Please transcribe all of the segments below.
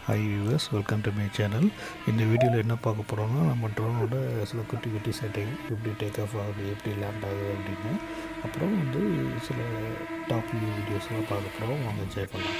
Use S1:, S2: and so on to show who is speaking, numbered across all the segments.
S1: Hi viewers, welcome to my channel. In the video என்ன பார்க்க போறோம்னா நம்ம ட்ரோனோட சில குட்டி செட்டிங் எப்படி டேக் ஆஃப் ஆகுது, எப்படி லேண்ட் ஆகுது அப்படின்னு அப்புறம் வந்து சில டாப் வியூ வீடியோஸ்லாம் பார்க்க போறோம். வாங்க என்ஜாய் பண்ணலாம்.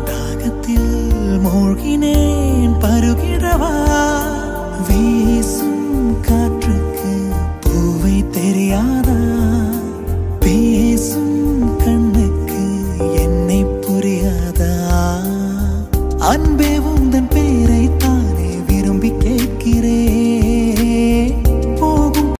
S2: மூழ்கினேன் பருகிடவா வீசும்